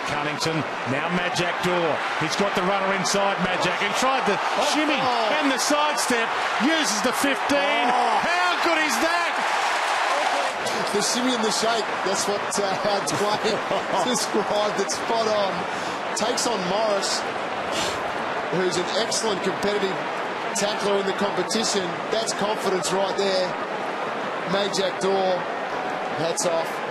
Cunnington, now Majak Daw. He's got the runner inside Majak. He tried the shimmy and the sidestep, uses the 15. How good is that? The shimmy and the shake, that's what Dwayne described it spot on. Takes on Morris, who's an excellent competitive tackler in the competition. That's confidence right there. Majak Daw, hats off.